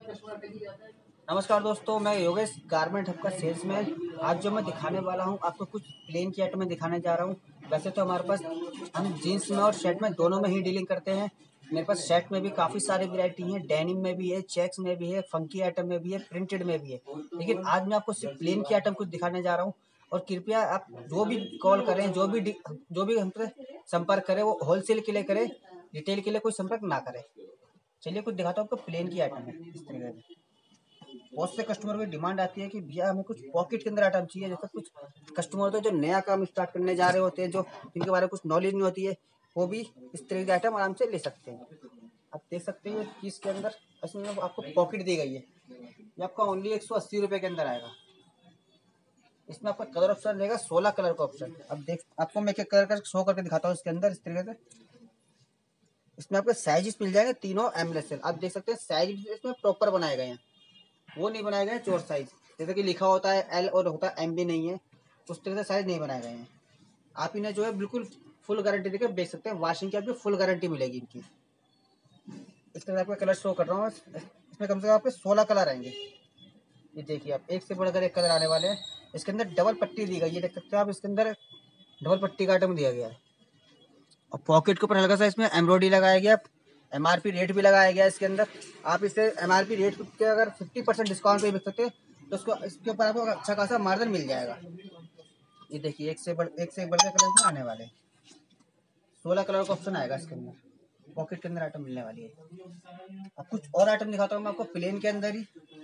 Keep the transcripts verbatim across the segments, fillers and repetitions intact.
नमस्कार दोस्तों, मैं योगेश गारमेंट हब का सेल्समैन। आज जो मैं दिखाने वाला हूं आपको कुछ प्लेन की आइटम में दिखाने जा रहा हूं। वैसे तो हमारे पास हम जीन्स में और शर्ट में दोनों में ही डीलिंग करते हैं। मेरे पास शर्ट में भी काफ़ी सारी वैरायटी हैं, डेनिम में भी है, चेक्स में भी है, फंकी आइटम में भी है, प्रिंटेड में भी है। लेकिन आज मैं आपको सिर्फ प्लेन की आइटम कुछ दिखाने जा रहा हूँ। और कृपया आप जो भी कॉल करें, जो भी जो भी हमसे संपर्क करें, वो होलसेल के लिए करें, रिटेल के लिए कोई संपर्क ना करें। चलिए कुछ दिखाता हूँ आपको प्लेन की आइटम है। इस तरीके से बहुत से कस्टमर की डिमांड आती है कि भैया हमें कुछ पॉकेट के अंदर आइटम चाहिए। जैसे कुछ कस्टमर होते हैं जो नया काम स्टार्ट करने जा रहे होते हैं, जो जिनके बारे में कुछ नॉलेज नहीं होती है, वो भी इस तरह के आइटम आराम से ले सकते हैं। आप देख सकते हैं कि इसके अंदर इसमें आपको पॉकेट दी गई है। ये आपका ओनली एक सौ अस्सी रुपये के अंदर आएगा। इसमें आपका कलर ऑप्शन रहेगा, सोलह कलर का ऑप्शन। अब देख आपको मैं एक कलर का शो करके दिखाता हूँ। इसके अंदर इस तरीके से इसमें आपके साइज मिल जाएंगे तीनों एमलेस। आप देख सकते हैं साइज इसमें प्रॉपर बनाए गए हैं, वो नहीं बनाए गए हैं चोर साइज। जैसे कि लिखा होता है एल और होता है एम भी नहीं है, उस तरह से साइज नहीं बनाए गए हैं। आप इन्हें जो है बिल्कुल फुल गारंटी देकर बेच सकते हैं। वॉशिंग की आपको फुल गारंटी मिलेगी इनकी। इस तरह से आपको कलर शो कर रहा हूँ। इसमें कम से कम आपके सोलह कलर आएंगे। ये देखिए, आप एक से बढ़कर एक कलर आने वाले हैं। इसके अंदर डबल पट्टी दी गई है, देख सकते हैं आप। इसके अंदर डबल पट्टी का आइटम दिया गया है। और पॉकेट के ऊपर हल्का सा इसमें एम्ब्रॉयडरी लगाया गया। एमआरपी रेट भी लगाया गया है इसके अंदर। आप इसे एमआरपी रेट के अगर फिफ्टी परसेंट डिस्काउंट पे बेच सकते हैं तो उसको इसके ऊपर आपको अच्छा खासा मार्जिन मिल जाएगा। ये देखिए, एक से बढ़ एक से एक बढ़ के कलर में आने वाले सोलह कलर का ऑप्शन आएगा इसके अंदर। पॉकेट के अंदर आइटम मिलने वाली है। अब कुछ और आइटम दिखाता हूँ मैं आपको प्लेन के अंदर ही।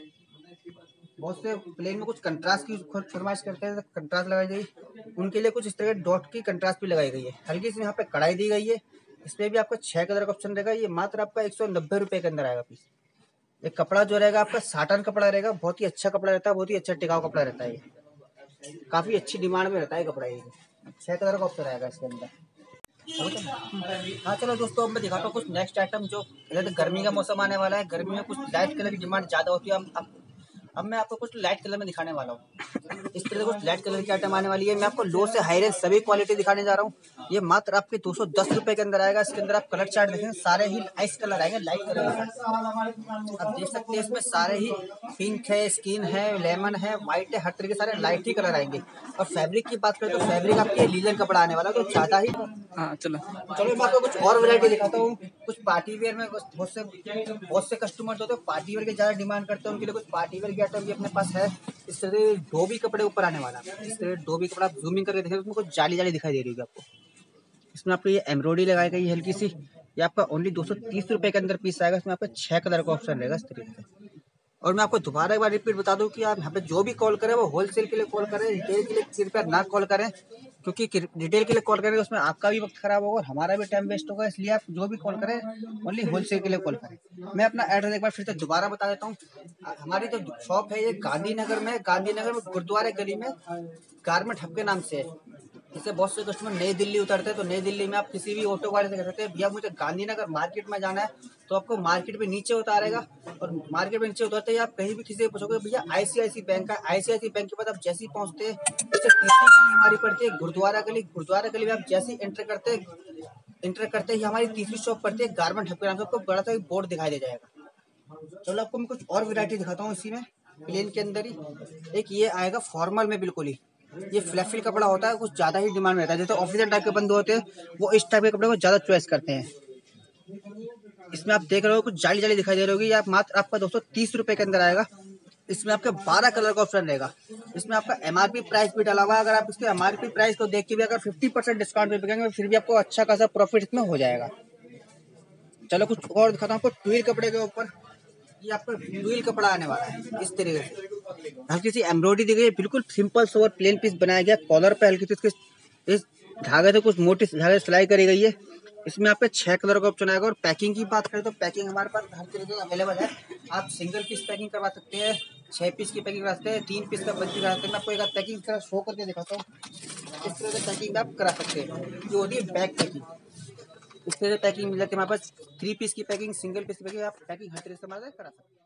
बहुत से प्लेन में कुछ कंट्रास्ट की फरमाइश करते हैं, कंट्रास्ट लगाई गई। उनके लिए कुछ इस तरह डॉट की कंट्रास्ट भी लगाई गई है। हल्की सी यहाँ पे कढ़ाई दी गई है। इसमें भी आपका छह कलर का ऑप्शन रहेगा। ये मात्र आपका एक सौ नब्बे रुपये के अंदर आएगा पीस। ये कपड़ा जो रहेगा आपका साटन कपड़ा रहेगा। बहुत ही अच्छा कपड़ा रहता है, बहुत ही अच्छा टिकाऊ कपड़ा रहता है। ये काफ़ी अच्छी डिमांड में रहता है कपड़ा। ये छह कलर का ऑप्शन आएगा इसके अंदर। हाँ चलो दोस्तों, अब मैं दिखाता हूँ कुछ नेक्स्ट आइटम। जो गर्मी का मौसम आने वाला है, गर्मी में कुछ लाइट कलर की डिमांड ज़्यादा होती है। अब अब मैं आपको कुछ लाइट कलर में दिखाने वाला हूँ। इस तरह से कुछ लाइट कलर की आइटम आने वाली है। मैं आपको लो से हाई रेंज सभी क्वालिटी दिखाने जा रहा हूँ। ये मात्र आपके दो सौ दस रुपये के अंदर आएगा। इसके अंदर आप कलर चार्ट देखेंगे, सारे ही आइस कलर आएंगे, लाइट कलर। आप देख सकते हैं इसमें सारे ही पिंक है, स्किन है, लेमन है, व्हाइट है, हर तरह के सारे लाइट ही कलर आएंगे। और फैब्रिक की बात करें तो फैब्रिक आपके लीलन कपड़ा आने वाला है, तो ज़्यादा ही। हाँ चलो चलो मैं आपको कुछ और वैरायटी दिखाता हूँ। कुछ पार्टी वेयर में बहुत से बहुत से कस्टमर होते हैं पार्टी वेयर की ज़्यादा डिमांड करते हैं। उनके लिए कुछ पार्टी वेयर की आइटम भी अपने पास है। इस तरह डोबी कपड़े ऊपर आने वाला है। इस तरह डोबी कपड़ा आप जूमिंग करके देखें, उसमें कुछ जाली जाली दिखाई दे रही होगी आपको। इसमें आपको ये एम्ब्रॉयडरी लगाई गई है हल्की सी। ये आपका ओनली दो सौ तीस रुपये के अंदर पीस आएगा। इसमें आपका छः कलर का ऑप्शन रहेगा इस तरीके से। और मैं आपको दोबारा एक बार रिपीट बता दूं कि आप यहाँ पे जो भी कॉल करें वो होलसेल के लिए कॉल करें, रिटेल के लिए कृपया ना कॉल करें। क्योंकि रिटेल के लिए कॉल करेंगे उसमें आपका भी वक्त खराब होगा और हमारा भी टाइम वेस्ट होगा। इसलिए आप जो भी कॉल करें ओनली होलसेल के लिए कॉल करें। मैं अपना एड्रेस एक बार फिर से दोबारा बता देता हूँ। हमारी जो शॉप है ये गांधीनगर में गांधीनगर में गुरुद्वारे गली में गारमेंट हब के नाम से है। जैसे बहुत से कस्टमर नई दिल्ली उतरते हैं तो नई दिल्ली में आप किसी भी ऑटो वाले से कह सकते हैं भैया मुझे गांधीनगर मार्केट में जाना है, तो आपको मार्केट में नीचे उतारेगा। और मार्केट में नीचे उतरते ही आप कहीं भी किसी से पूछोगे भैया आईसीआईसी बैंक का, आईसीआईसी बैंक के बाद आप जैसे ही पहुंचते हैं उससे तीसरी गली हमारी पड़ती है गुरुद्वारा गली। गुरुद्वारा गली में आप जैसे ही एंटर करते एंटर करते ही हमारी तीसरी शॉप पड़ती है गारमेंट हब के नाम से। आपको बड़ा सा बोर्ड दिखाई दे जाएगा। चलो आपको मैं कुछ और वैरायटी दिखाता हूँ इसी में प्लेन के अंदर ही। एक ये आएगा फॉर्मल में, बिल्कुल ही ये फ्लफी कपड़ा होता है, कुछ ज़्यादा ही डिमांड में रहता है। जैसे ऑफिशियल टाइप के बंदे होते हैं वो इस टाइप के कपड़े को ज़्यादा चॉइस करते हैं। इसमें आप देख रहे हो कुछ जाली जाली दिखाई दे रही होगी। आप मात्र आपका दो सौ तीस रुपये के अंदर आएगा। इसमें आपके बारह कलर का ऑप्शन रहेगा। इसमें आपका एमआरपी प्राइस भी डाला हुआ है। अगर आप इसके एमआरपी प्राइस को देख के भी अगर फिफ्टी परसेंट डिस्काउंट पे बिकेंगे फिर भी आपको अच्छा खासा प्रॉफिट इसमें हो जाएगा। चलो कुछ और दिखाता हूँ आपको ट्विल कपड़े के ऊपर। ये आपका ट्विल कपड़ा आने वाला है इस तरीके से। हल्की सी एम्ब्रॉयडरी दी गई है, बिल्कुल सिंपल सोवर प्लेन पीस बनाया गया। कॉलर पे हल्की सी इसके इस धागे से कुछ मोटी धागे सिलाई करी गई है। इसमें आपके छह कलर का ऑप्शन आएगा। और पैकिंग की बात करें तो पैकिंग हमारे पास हर तरीके का अवेलेबल है। आप सिंगल पीस पैकिंग करवा सकते हैं, छः पीस की पैकिंग करा सकते हैं, तीन पीस का बंदी करा सकते हैं। मैं आपको एक बार पैकिंग का शो करके दिखाता हूँ। इस तरह से पैकिंग आप करा सकते हैं। ये होती है बैग पैकिंग। इस तरह से पैकिंग मिल जाती है हमारे पास। थ्री पीस की पैकिंग, सिंगल पीस की पैकिंग, आप पैकिंग हर तरह से हमारे करा सकते हैं।